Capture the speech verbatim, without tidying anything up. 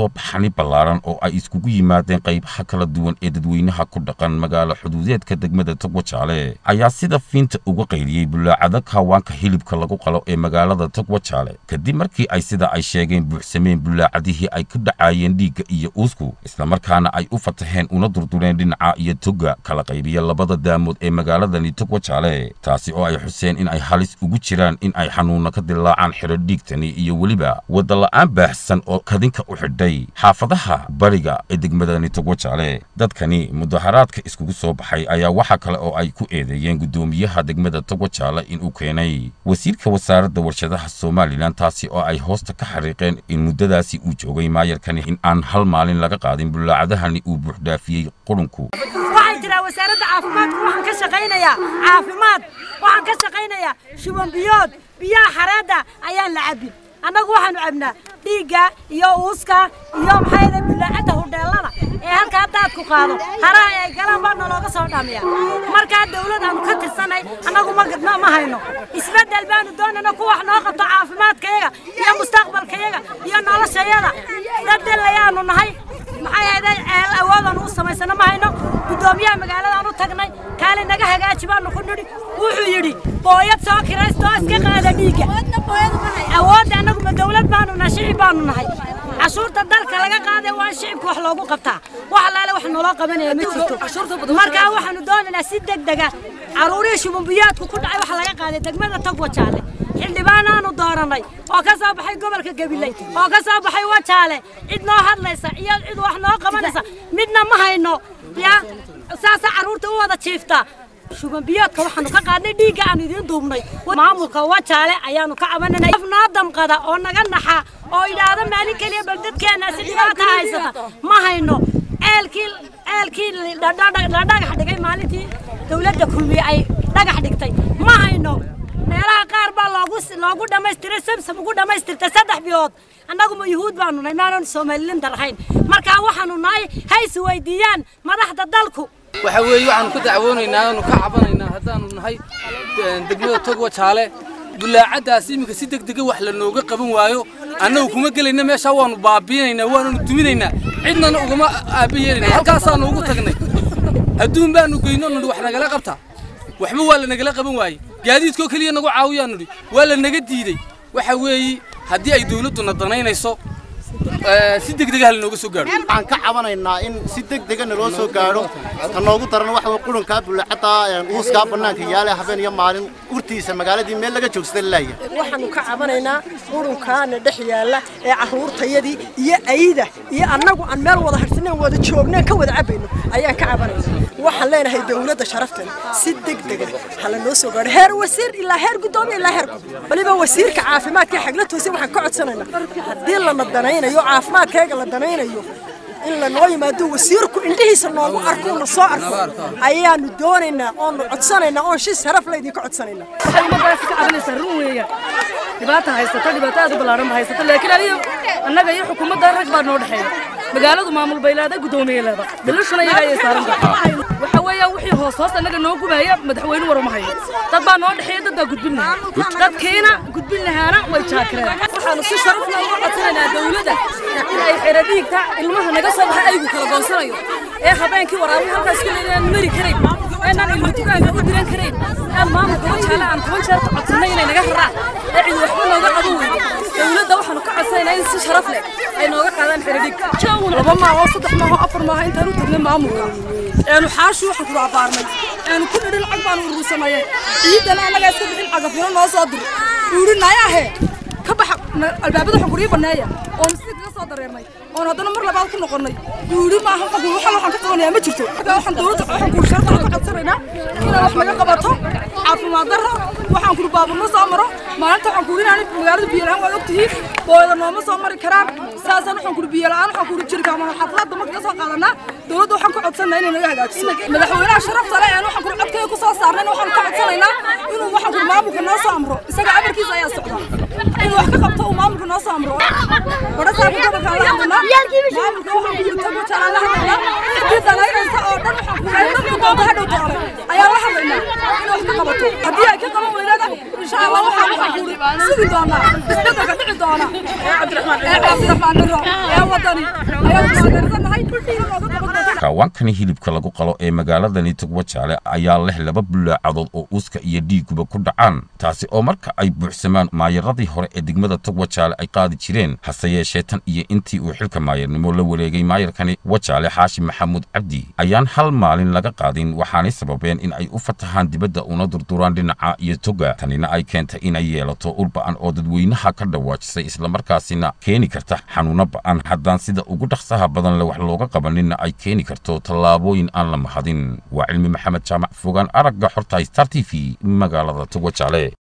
soo baxani ballaaran oo ay iskugu yimaadeen qaybaha kala duwan ee dadweynaha ku dhaqan magaalo xuduudeedka degmada Togwajaale ayaa sida fiinta uga qayliyay bulaacada kawaanka hilibka lagu qalo ee magaalada Togwajaale kadib markii ay sida ay sheegeen buuxsameen bulaacadihii ay ku dhacayeen dhiigga iyo uusku isla markaana ay u fataheen una durdureen dhinaca iyo toga kala qaybiya labada daamood ee magaaladani Togwajaale taasi oo ay xuseen in ay halis ugu jiraan in ay xanuuna ka dilaacaan xiro dhiigtani iyo waliba wada la'aan baahsan oo kadinka u xidhay xaafadaha bariga ee degmadani Togwajaale dadkani mudaharaadka iskugu soo baxay ayaa waxa kale oo ay ku eedeeyeen gudoomiyaha degmada Togwajaale in uu keenay wasiirka wasaaradda warshadaha Soomaaliland taasi oo ay hoosta ka xariiqeen in muddadaasi uu joogay maayarkani in aan hal maalin laga qaadin bulaacadahani uu buux dhaafiyay qurunku waxaan jira wasaaradda caafimaadka waxaan ka shaqaynayaa caafimaad waxaan ka shaqaynayaa shuban biyood biyaha xareeda ayaan la cabin annagu waxaanu cabnaa dhiigga iyo uuska iyo maxay bulaacada hudheelada ee halka daad ku qaado haraha ay galaan baa nalooga soo dhaamiya marka dawladda aanu ka tirsanay annagu ma gadna ma hayno isbedel baanu doonana ku wax noo qabto caafimaadkayaga iyo mustaqbalkayaga iyo noloshayada dad layaanu nahay maxay ahayd ceel awoodan u samaysana ma hayno gudoomiyaha magaalada aanu tagnay kaali naga hagaaji baanu ku nidhi wuxuu yidhi booyad soo kiraysto iska qaada dhiigga awoodda annagu ma dawlad baanu nahay shicib baanu nahay cashuurta dalka laga qaaday waa shicibka wax loogu qabtaa wax laale wax naloo qabanaya ma jirto markaa waxaanu doonaynaa si degdega caruurihii shubanbiyaadku ku dhacay wax laga qaaday degmada Togwajaale xildhibaan aanu dooranay oo ka soo baxay gobolka Gabiley oo ka soo baxay Wajaale cid noo hadlaysa iyo cid wax noo qabanaysa midna ma hayno ya saasa caruurta u wada jiifta shubanbiyaadka waxaanu ka qaadnay dhiigga aan idin duubnay maamulka Wajaale ayaanu ka cabananay noo damqada oo naga naxa oo ilaada maalin kaliya bal dadkeena si dhibaato haysata ma hayno eelkii eelkii dhagax dhigay maalintii dawladda kulmiye ay dhagax dhigtay ma hayno meelaha qaar baa loogu loogu dhamaystiray samsam ugu dhamaystirtay saddex biyood annagu ma yuhuud baanu nahay maanan Soomaaliland darahayn marka waxaanu nahay hays weydiiyaan madaxda dalku waxa weey waxaan ku dacwoonaynaa oo ka cabanaynaa hadaan nahay degmada Togwajaale bulaacadaas imika si degdeg ah wax la nooga qaban waayo annagu kuma galayna meesha waanu baabiinaynaa waanu duminaynaa cidna uguma aabiyeelina halkaas aan ugu tagnay adduun baanu geyno wax nagala qabta waxba waa la nagala qaban waayay gaadiidkoo kaliya nagu caawiyaan nudi waa la naga diiday waxa weey hadii ay dawladdu nadanaynayso si degdeg ah looga soo gaaro waxaan ka cabanaynaa in si degdeg ah loo soo gaaro tan noogu daran waxa uu qulunka bulaacada uuska banaanka yaale habeen iyo maalin urtiisa magaaladii meel laga joogsaday leeyahay waxaanu ka cabanaynaa qulunkaana dhex yaala ee caruurtayadii iyo ayda iyo annagu aan meel wada harsaneen wada joogneen ka wada cabayno ayaan ka cabanaynaa waxaan leenahay dawladda sharaftan si degdeg ah hala noo soo gaaro heer wasiir ilaa heer gudoomiye ilaa heer waliba wasiirka caafimaadka xagla toosin waxaan ka codsanaynaa hadii la nadanaynayo caafimaadkayga la danaynayo in la noo yimaado wasiirku indhihiisa noogu arko na soo arko ayaanu doonaynaa oo codsanaynaa oo shis sharaf la idin ka codsanaynaa waxay ma baas ka cabanaysaa run weeya dhibaato haysata dhibaato aad u ballaaran haysata laakiin adiga annaga iyo xukuumadda rag baa noo dhaxeeya magaaladu maamul baylaada gudoomiye leeda bilashana iyaga ay saaran tahay waxa weeyaan wixii hoos hoos annaga noo gubaya madaxweyne war uma hayo dad baa noo dhaxeeya dad baa gudbinaya dadkeena gudbinahaana way jaakareen waxaanu si sharaf leh ugu codsanaynaa dawladda in ay xiradiigta ilmaha naga soo baxay aygu kala goosanayo ee habeenkii waraabi halkaas ku leeyahay mari karay inaan ilmo dukaanka u diran karay aan maamulka Wajaale aan toban jeer codsanay inay naga haraan ee cid waxba nooga qaban weydo dawladda waxaanu ka codsanaynaa in si sharaf leh ay nooga qaadaan xiradiigta laba maaho saddex maaho afar maaho intaan u tagnay maamulka aanu xaashu waxa ku raabaarnay aanu ku dhidhil cag baan u ruusanayay ciidana anaga iska bixin cagafyo noo soo dir uurinayahe ka bax albaabada xuguriye baneeya oo si kaga soo dareernay oo hadana mar labaad ku noqonay uuri ma aha qofku waxa waxaan ka qabanayaa ma jirto waxaan dawladda waxaan ku sharta ka codsanaynaa in wax laga qabato caafimaad darro waxaan ku baabno soo maro maalinta waxaan ku rinaanay magaalada biyalaan waa ogtihiin booyada nooma soo mari karaan saasan waxaan ku biyalaan waxaan ku jirka ama xafladda marka soo qaadana dawladda waxaan ku codsanaynaa inay naga hagaajiso madaxweynaha sharafta leh aan waxaan ku codkay ku soo saarnay waxaan ka codsanaynaa inuu waxaan ku maamulka noo soo amro isaga amarkiisa ayaa socda in wax ka qabto uu maamulka noo soo amro wada saabta gobolka la hadlana maamulka waxaan ku jirta Wajaale la hadlana cidii dalaynaysa oo dhan waxaan ku leeyahay doonta hadhow doonay ayaa la hadlaynaa in wax ka qabato hadii ay ka qaban weynada insha Allah waxaan ku sigi doonaa isbeddelka dhici doona doona ee cabdiraxmaan ee cabdiraxmaan miro ee wadani ayaa taageersanahay kulliina looga qaban doona kawaankani hilibka lagu qalo ee magaaladani Togwajaale ayaa leh laba bulaacadood oo uuska iyo dhiiguba ku dhacaan taasi oo marka ay buuxsamaan maayaradii hore ee degmada Togwajaale ay qaadi jireen hase yeeshee tan iyo intii uu xilka maayarnimo la wareegay maayarkani Wajaale Xaashi Maxamuud Cabdi ayaan hal maalin laga qaadin waxaanay sababeen in ay u fatahaan dibadda una durduraan dhinaca iyo toga tanina ay keentay in ay yeelato urba'an oo dadweynaha ka dhawaajisay isla markaasina keeni karta xanuuno ba'an haddaan sida ugu dhaqsaha badan leh wax looga qabanina ay keeni karto tallaabooyin aan la mahadin waa cilmi maxamed jaamac fogaan aragga xorta Star T V magaalada Togwajaale